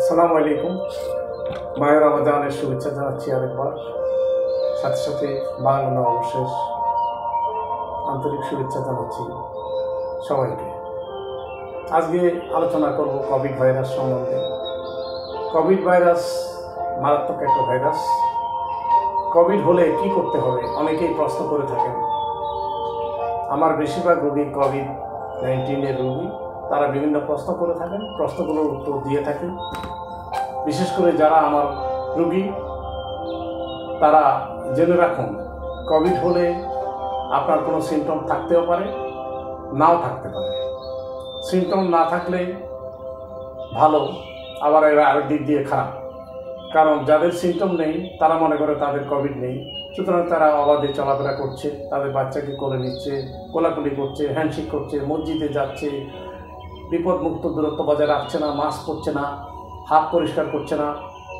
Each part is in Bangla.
আসসালামু আলাইকুম। মাহে রমাদানের শুভেচ্ছা জানাচ্ছি আরেকবার, সাথে সাথে বাংলা নববর্ষের আন্তরিক শুভেচ্ছা জানাচ্ছি সবাইকে। আজকে আলোচনা করব কোভিড ভাইরাস সম্বন্ধে। কোভিড ভাইরাস মারাত্মক একটা ভাইরাস। কোভিড হলে কি করতে হবে অনেকেই প্রশ্ন করে থাকেন। আমার বেশিরভাগ রোগী কোভিড-19 রোগী, তারা বিভিন্ন প্রশ্ন করে থাকেন, প্রশ্নগুলোর উত্তর দিয়ে থাকেন। বিশেষ করে যারা আমার রোগী, তারা জেনে রাখুন, কোভিড হলে আপনার কোনো সিমটম থাকতেও পারে, নাও থাকতে পারে। সিমটম না থাকলে ভালো, আবার এরা আরেক দিক দিয়ে খারাপ। কারণ যাদের সিমটম নেই তারা মনে করে তাদের কোভিড নেই, সুতরাং তারা অবাধে চলাফেরা করছে, তাদের বাচ্চাকে কোলে নিচ্ছে, কোলাকুলি করছে, হ্যান্ডশেক করছে, মসজিদে যাচ্ছে, বিপদমুক্ত দূরত্ব বজায় রাখছে না, মাস্ক পরছে না, হাত পরিষ্কার করছে না।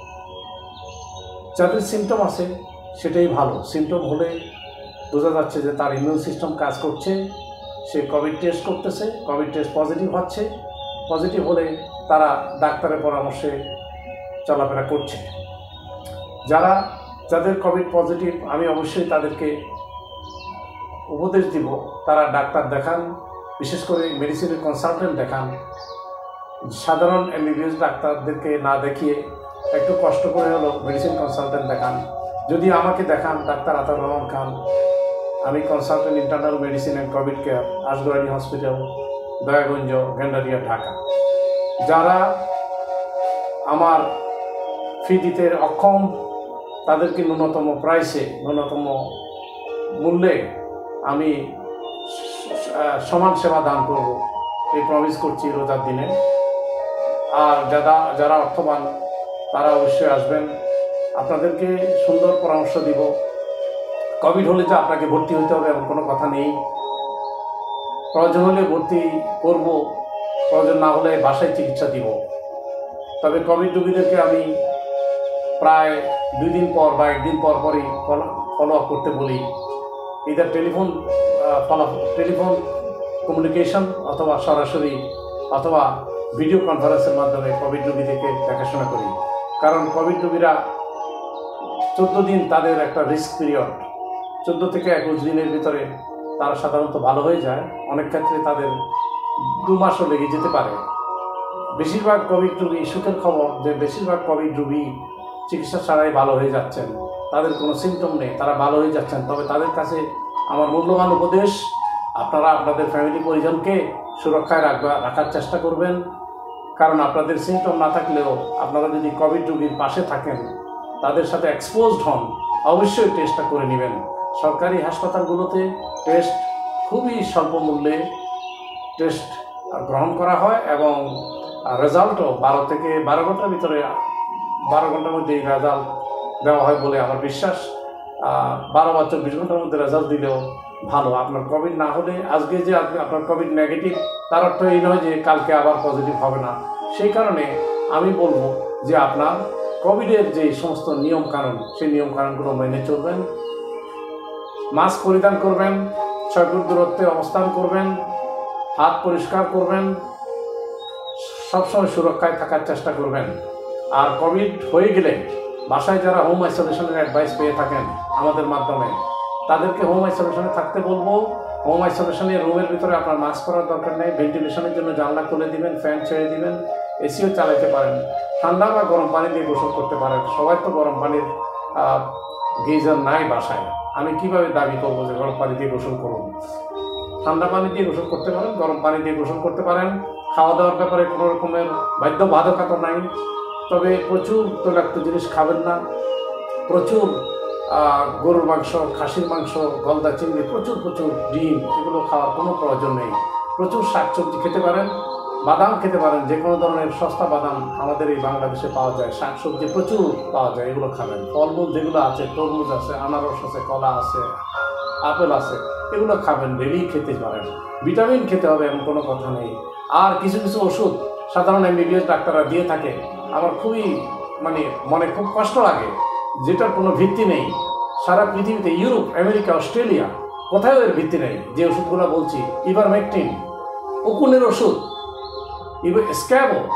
যাদের সিমটম আছে সেটাই ভালো। সিমটম হলে বোঝা যাচ্ছে যে তার ইমিউন সিস্টেম কাজ করছে, সে কোভিড টেস্ট করতেছে, কোভিড টেস্ট পজিটিভ হচ্ছে। পজিটিভ হলে তারা ডাক্তারের পরামর্শে চলাফেরা করছে। যাদের কোভিড পজিটিভ, আমি অবশ্যই তাদেরকে উপদেশ দিব তারা ডাক্তার দেখান, বিশেষ করে মেডিসিনের কনসালটেন্ট দেখান। সাধারণ এমবিবিএস ডাক্তারদেরকে না দেখিয়ে একটু কষ্ট করে হলেও মেডিসিন কনসালটেন্ট দেখান। যদি আমাকে দেখান, ডাক্তার আতাউর রহমান খান, আমি consultant internal medicine and Covid care, Asgarani hospital, Dayaganj, Gendaria, Dhaka. যারা আমার ফি দিতে অক্ষম, তাদেরকে ন্যূনতম প্রাইসে, ন্যূনতম মূল্যে আমি সমান সেবা দান করব, এই প্রমিস করছি রোজার দিনে। আর যারা অর্থবান তারা অবশ্যই আসবেন, আপনাদেরকে সুন্দর পরামর্শ দিব। কোভিড হলে যে আপনাকে ভর্তি হতে হবে এমন কোনো কথা নেই। প্রয়োজন হলে ভর্তি করব, প্রয়োজন না হলে বাসায় চিকিৎসা দিব। তবে কোভিড রোগীদেরকে আমি প্রায় 2 দিন পর বা 1 দিন পর পরই ফলো আপ করতে বলি। ইদার টেলিফোন কমিউনিকেশন অথবা সরাসরি অথবা ভিডিও কনফারেন্সের মাধ্যমে কোভিড রোগীদেরকে দেখাশোনা করি। কারণ কোভিড রোগীরা 14 দিন তাদের একটা রিস্ক পিরিয়ড, 14 থেকে 21 দিনের ভিতরে তারা সাধারণত ভালো হয়ে যায়। অনেক ক্ষেত্রে তাদের 2 মাসও লেগে যেতে পারে। বেশিরভাগ কোভিড রোগী, সুখের খবর যে বেশিরভাগ কোভিড রোগী চিকিৎসা ছাড়াই ভালো হয়ে যাচ্ছেন, তাদের কোনো সিমটম নেই, তারা ভালো হয়ে যাচ্ছেন। তবে তাদের কাছে আমার মূল্যবান উপদেশ, আপনারা আপনাদের ফ্যামিলি পরিজনকে সুরক্ষায় রাখার চেষ্টা করবেন। কারণ আপনাদের সিমটম না থাকলেও আপনারা যদি কোভিড রোগীর পাশে থাকেন, তাদের সাথে এক্সপোজড হন, অবশ্যই টেস্টটা করে নেবেন। সরকারি হাসপাতালগুলোতে টেস্ট খুবই স্বল্প মূল্যে টেস্ট গ্রহণ করা হয় এবং রেজাল্টও 12 থেকে 12 ঘন্টার ভিতরে, 12 ঘন্টার মধ্যে এই রেজাল্ট দেওয়া হয় বলে আমার বিশ্বাস। 12 বা 24 ঘন্টার মধ্যে রেজাল্ট দিলেও ভালো। আপনার কোভিড না হলে, আজকে যে আপনার কোভিড নেগেটিভ, তার অর্থ এই নয় যে কালকে আবার পজিটিভ হবে না। সেই কারণে আমি বলবো যে আপনার কোভিডের যে সমস্ত নিয়মকানুন, সেই নিয়মকানুনগুলো মেনে চলবেন, মাস্ক পরিধান করবেন, 6 ফুট দূরত্বে অবস্থান করবেন, হাত পরিষ্কার করবেন, সবসময় সুরক্ষায় থাকার চেষ্টা করবেন। আর কোভিড হয়ে গেলে বাসায় যারা হোম আইসোলেশনের অ্যাডভাইস পেয়ে থাকেন আমাদের মাধ্যমে, তাদেরকে হোম আইসোলেশনে থাকতে বলবো। হোম আইসোলেশনের রুমের ভিতরে আপনার মাস্ক পরার দরকার নেই। ভেন্টিলেশনের জন্য জানলা খুলে দিবেন, ফ্যান ছেড়ে দিবেন, এসিও চালাতে পারেন, ঠান্ডা বা গরম পানি দিয়ে গোসল করতে পারেন। সবাই তো গরম পানির গিজার নাই বাসায়। আমি কিভাবে দাবি করবো যে গরম পানি দিয়ে গোসল করুন? ঠান্ডা পানি দিয়ে গোসল করতে পারেন, গরম পানি দিয়ে গোসল করতে পারেন। খাওয়া দাওয়ার ব্যাপারে কোনো রকমের বাধ্যবাধকতা নাই। তবে প্রচুর তৈলাক্ত জিনিস খাবেন না। প্রচুর গরুর মাংস, খাসির মাংস, গলদা চিংড়ি, প্রচুর ডিম, এগুলো খাওয়ার কোনো প্রয়োজন নেই। প্রচুর শাকসবজি খেতে পারেন, বাদাম খেতে পারেন, যে কোনো ধরনের সস্তা বাদাম আমাদের এই বাংলাদেশে পাওয়া যায়। শাকসবজি প্রচুর পাওয়া যায়, এগুলো খাবেন। ফলমূল যেগুলো আছে, তরমুজ আছে, আনারস আছে, কলা আছে, আপেল আছে, এগুলো খাবেন, ডেলি খেতে পারেন। ভিটামিন খেতে হবে এমন কোনো কথা নেই। আর কিছু ওষুধ সাধারণ এমবিবিএস ডাক্তাররা দিয়ে থাকে, আমার খুবই মনে খুব কষ্ট লাগে, যেটার কোনো ভিত্তি নেই। সারা পৃথিবীতে, ইউরোপ, আমেরিকা, অস্ট্রেলিয়া, কোথাও এর ভিত্তি নেই। যে ওষুধগুলো বলছি, ইভারমেকটিন, উকুনের ওষুধ, স্ক্যাবো,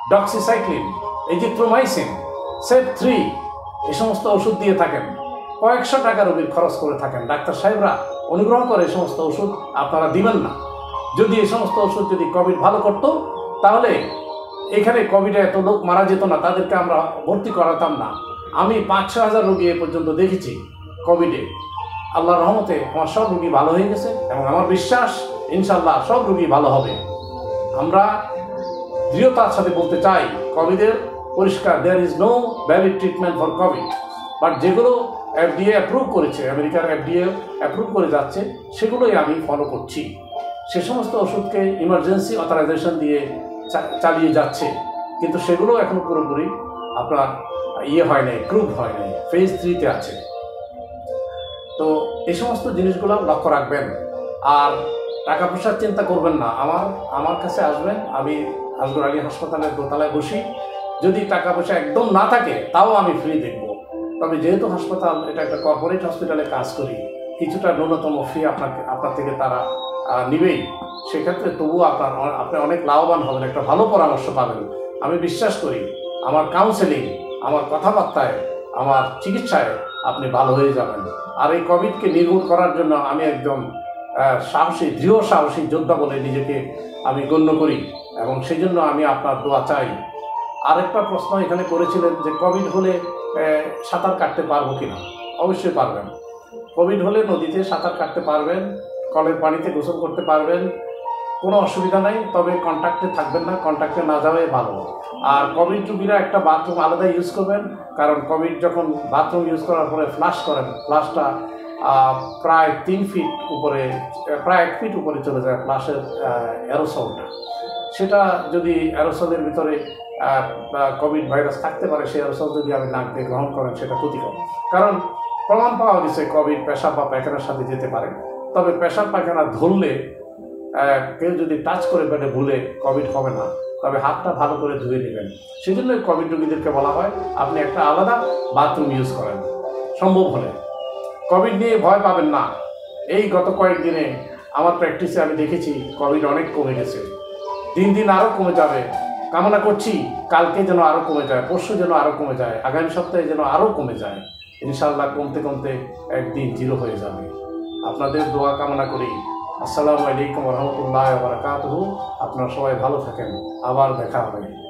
ডক্সিসাইক্লিন, এজিথ্রোমাইসিন, সেপ-3 এই সমস্ত ওষুধ দিয়ে থাকেন, কয়েকশো টাকা রোগীর খরচ করে থাকেন। ডাক্তার সাহেবরা অনুগ্রহ করে এই সমস্ত ওষুধ আপনারা দিবেন না। যদি এই সমস্ত ওষুধ যদি কোভিড ভালো করতো তাহলে এখানে কোভিডে এত লোক মারা যেত না, তাদেরকে আমরা ভর্তি করাতাম না। আমি 5-6 হাজার রোগী এ পর্যন্ত দেখেছি কোভিডে। আল্লাহর রহমতে আমার সব রোগী ভালো হয়ে গেছে এবং আমার বিশ্বাস ইনশাল্লাহ সব রোগী ভালো হবে। আমরা দৃঢ়তার সাথে বলতে চাই কোভিডের পরিষ্কার there is no valid treatment for Covid, but যেগুলো FDA অ্যাপ্রুভ করেছে, আমেরিকার FDA অ্যাপ্রুভ করে যাচ্ছে, সেগুলোই আমি ফলো করছি। সে সমস্ত ওষুধকে ইমার্জেন্সি অথরাইজেশন দিয়ে চালিয়ে যাচ্ছে, কিন্তু সেগুলো এখন পুরোপুরি আপনার হয় নাই, প্রুভ হয় নাই, ফেজ 3-তে আছে। তো এই সমস্ত জিনিসগুলো লক্ষ্য রাখবেন। আর টাকা পয়সার চিন্তা করবেন না। আমার কাছে আসবেন, আমি আসগর আলী হাসপাতালের দোতলায় বসি। যদি টাকা পয়সা একদম না থাকে তাও আমি ফ্রি দেখব। তবে যেহেতু হাসপাতাল এটা একটা কর্পোরেট হসপিটালে কাজ করি, কিছুটা ন্যূনতম ফি আপনার থেকে তারা নিবেই। সেক্ষেত্রে তবুও আপনি অনেক লাভবান হবেন, একটা ভালো পরামর্শ পাবেন। আমি বিশ্বাস করি আমার কাউন্সেলিং, আমার কথাবার্তায়, আমার চিকিৎসায় আপনি ভালো হয়ে যাবেন। আর এই কোভিডকে নির্মূল করার জন্য আমি একদম দৃঢ় সাহসী যোদ্ধা বলে নিজেকে আমি গণ্য করি এবং সেই জন্য আমি আপনার দোয়া চাই। আরেকটা প্রশ্ন এখানে করেছিলেন যে কোভিড হলে সাঁতার কাটতে পারবো কিনা? অবশ্যই পারবেন। কোভিড হলে নদীতে সাঁতার কাটতে পারবেন, কলের পানিতে গোসল করতে পারবেন, কোনো অসুবিধা নাই। তবে কন্ট্যাক্টে থাকবেন না, কন্ট্যাক্টে না যাওয়াই ভালো। আর কোভিড রোগীরা একটা বাথরুম আলাদা ইউজ করবেন, কারণ কোভিড যখন বাথরুম ইউজ করার পরে ফ্লাশ করেন, ফ্লাশটা প্রায় 3 ফিট উপরে, প্রায় 1 ফিট উপরে চলে যায় ফ্লাশের অ্যারোসলটা। সেটা যদি অ্যারোসলের ভিতরে কোভিড ভাইরাস থাকতে পারে, সেই অ্যারোসল যদি আমি নাক দিয়ে গ্রহণ করেন সেটা ক্ষতিকর। কারণ প্রমাণ পাওয়া গেছে কোভিড পেশাব বা পায়খানার সাথে যেতে পারে। তবে পেশাব পায়খানা ধরলে কেউ যদি টাচ করে পেটে ভুলে কোভিড হবে না, তবে হাতটা ভালো করে ধুয়ে নেবেন। সেই জন্যই কোভিড রোগীদেরকে বলা হয় আপনি একটা আলাদা বাথরুম ইউজ করেন সম্ভব হলে। কোভিড নিয়ে ভয় পাবেন না। এই গত কয়েকদিনে আমার প্র্যাকটিসে আমি দেখেছি কোভিড অনেক কমে গেছে, দিন দিন আরও কমে যাবে। কামনা করছি কালকে যেন আরও কমে যায়, পরশু যেন আরও কমে যায়, আগামী সপ্তাহে যেন আরও কমে যায়। ইনশাআল্লাহ কমতে কমতে একদিন 0 হয়ে যাবে। আপনাদের দোয়া কামনা করি। আসসালামু আলাইকুম ওয়া রাহমাতুল্লাহি ওয়া বারাকাতুহু। আপনারা সবাই ভালো থাকেন, আবার দেখা হবে।